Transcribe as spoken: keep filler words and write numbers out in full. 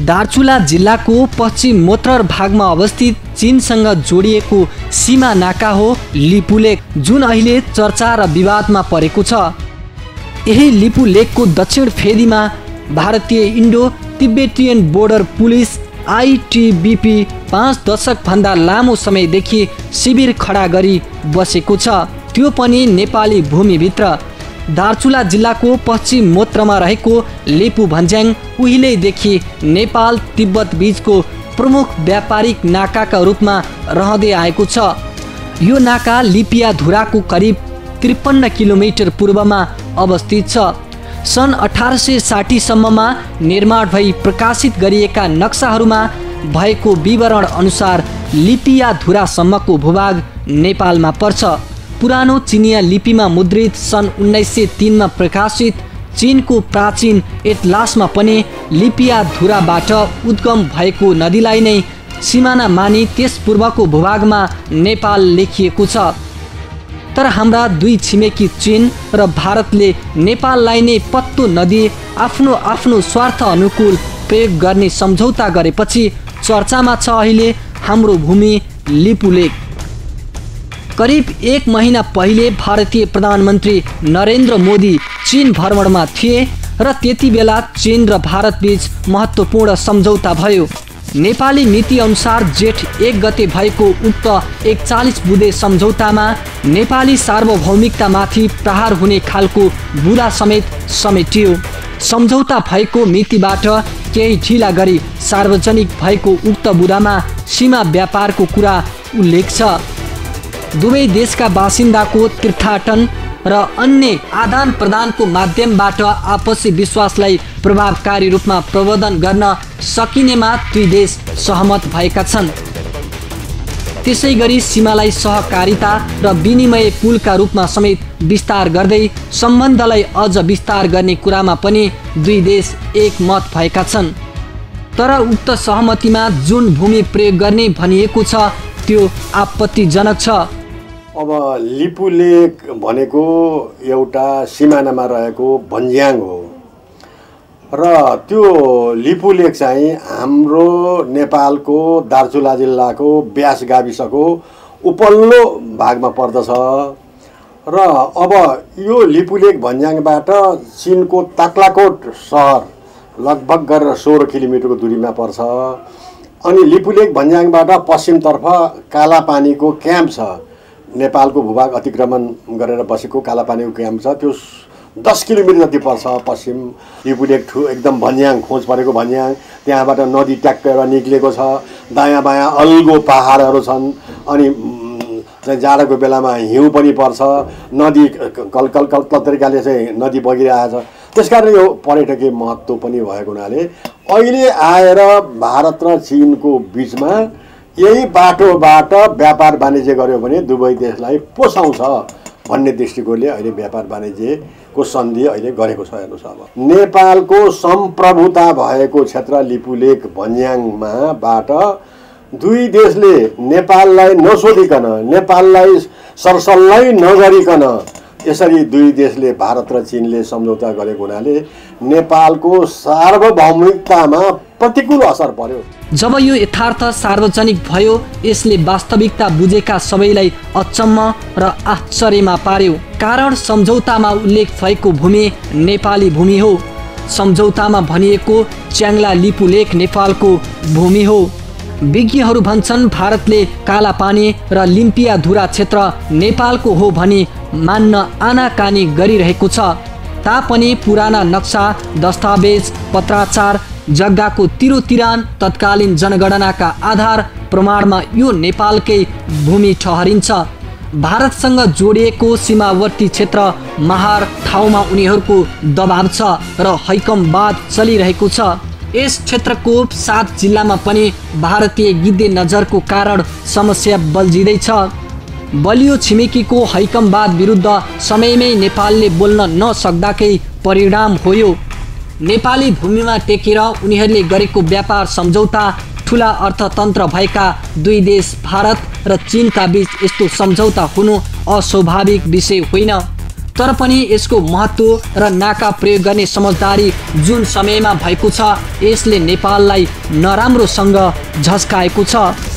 दार्चुला जिल्लाको पश्चिमोत्तर भागमा अवस्थित चीनसँग जोडिएको सीमा नाका हो लिपु लेक, जुन अहिले चर्चा र विवादमा परेको छ। यही लिपु लेकको दक्षिण फेदीमा भारतीय Indo Tibetan border police ITBP पाँच दशकभन्दा लामो समयदेखि शिविर खडा गरी बसेको छ, त्यो पनि नेपाली भूमिभित्र। दार्चुला जिल्लाको पश्चिमोत्तरमा रहेको लिपु भन्ज्याङ उहिलेदेखि नेपाल तिब्बत बीचको प्रमुख व्यापारिक नाकाका रूपमा रहँदै आएको छ। यो नाका लिपियाधुराको करिब त्रिपन्न किलोमिटर पूर्वमा अवस्थित छ। सन् अठार सय साठी सम्ममा निर्माण भई प्रकाशित गरिएका नक्साहरूमा भएको विवरण अनुसार लिपियाधुरासम्मको भूभाग नेपालमा पर्छ। पुरानो चिनिया लिपिमा मुद्रित सन् उन्नाइस सय तीनमा प्रकाशित चीनको प्राचीन एटलासमा पनि लिपियाधुराबाट उद्गम भएको नदीलाई नै सिमाना मानी त्यस पूर्वको भूभागमा नेपाल लेखिएको छ। तर हाम्रा दुई छिमेकी चीन र भारतले नेपाललाई नै पत्तो नदी आफ्नो आफ्नो स्वार्थ अनुकूल प्रयोग गर्ने सम्झौता गरेपछि चर्चामा छ अहिले हाम्रो भूमि लिपु लेक। करिब एक महिना पहिले भारतीय प्रधानमन्त्री नरेन्द्र मोदी चीन भ्रमणमा थिए र त्यति बेला चीन र भारतबीच महत्त्वपूर्ण सम्झौता भयो। नेपाली मिति अनुसार जेठ एक गते भएको उक्त एकचालिस बुँदे सम्झौतामा नेपाली सार्वभौमिकतामाथि प्रहार हुने खालको बुँदा समेत समेटियो। सम्झौता भएको मितिबाट केही ढिला गरी सार्वजनिक भएको उक्त बुँदामा सीमा व्यापारको कुरा उल्लेख छ। दुवै देशका बासिन्दाको तीर्थाटन र अन्य आदान प्रदानको माध्यमबाट आपसी विश्वासलाई प्रभावकारी रूपमा प्रवर्धन गर्न सकिनेमा दुई देश सहमत भएका छन्। त्यसै गरी सीमालाई सहकारिता र विनिमय पुलका रूपमा समेत विस्तार गर्दै सम्बन्धलाई अझ विस्तार गर्ने कुरामा पनि दुई देश एकमत भएका छन्। तर उक्त सहमतिमा जुन भूमि प्रयोग गर्ने भनिएको छ त्यो आपत्तिजनक छ। अब लिपु लेक भनेको एउटा सिमानामा रहेको भन्ज्याङ हो र त्यो लिपु लेक चाहिँ हाम्रो नेपालको दार्चुला जिल्लाको ब्यास गाविसको उपल्लो भागमा पर्दछ र अब यो लिपु लेक भन्ज्याङबाट चीनको ताक्लाकोट सहर लगभग गरेर सोह्र किलोमिटरको दूरीमा पर्छ। अनि लिपु लेक भन्ज्याङबाट पश्चिमतर्फ कालापानीको क्याम्प छ, नेपालको भूभाग अतिक्रमण गरेर बसेको कालापानीको क्याम्प छ, त्यो दस किलोमिटर जति पर्छ पश्चिम। लिपु लेक ठु एकदम भन्ज्याङ खोज परेको भन्ज्याङ, त्यहाँबाट नदी ट्याक्केर निक्लेको छ, दायाँ बायाँ अल्गो पहाडहरू छन्, अनि चाहिँ जाडोको बेलामा हिउँ पनि पर्छ, नदी कल कल कल तरिकाले चाहिँ नदी बगिरहेछ। त्यसकारण यो पर्यटकीय महत्त्व पनि भएको हुनाले अहिले आएर भारत र चीनको बिचमा यही बाटोबाट व्यापार वाणिज्य गर्यो भने दुवै देशलाई पोसाउँछ भन्ने दृष्टिकोणले अहिले व्यापार वाणिज्यको सन्धि अहिले गरेको छ। हेर्नुहोस्, अब नेपालको सम्प्रभुता भएको क्षेत्र लिपु लेक भन्ज्याङमाबाट दुई देशले नेपाललाई नसोधिकन, नेपाललाई सरसल्लाइ नगरिकन यसरी दुई देशले भारत र चीनले सम्झौता गरेको हुनाले नेपालको सार्वभौमिकतामा प्रतिकूल असर पर्यो। जब यो यथार्थ सार्वजनिक भयो यसले वास्तविकता बुझेका सबैलाई अचम्म र आश्चर्यमा पार्यो। कारण सम्झौतामा उल्लेख भएको भूमि नेपाली भूमि हो। सम्झौतामा भनिएको च्याङ्ला लिपु लेक नेपालको भूमि हो। विज्ञहरू भन्छन् भारतले कालापानी र लिम्पियाधुरा क्षेत्र नेपालको हो भनी मान्न आनाकानी गरिरहेको छ। तापनि पुराना नक्सा, दस्तावेज, पत्राचार, जग्गाको तिरोतिरान, तत्कालीन जनगणनाका आधार प्रमाणमा यो नेपालकै भूमि ठहरिन्छ। भारतसँग जोडिएको सीमावर्ती क्षेत्र महार ठाउँमा उनीहरूको दबाव छ र हैकमवाद चलिरहेको छ। यस क्षेत्रको सात जिल्लामा पनि भारतीय गिद्धे नजरको कारण समस्या बल्झिँदैछ। बलियो छिमेकीको हैकमवाद विरुद्ध समयमै नेपालले बोल्न नसक्दाकै परिणाम हो यो। नेपाली भूमिमा टेकेर उनीहरूले गरेको व्यापार सम्झौता ठुला अर्थतन्त्र भएका दुई देश भारत र चीनका बीच यस्तो सम्झौता हुनु अस्वाभाविक विषय होइन। तर पनि यसको महत्त्व र नाका प्रयोग गर्ने समझदारी जुन समयमा भएको छ यसले नेपाललाई नराम्रोसँग झस्काएको छ।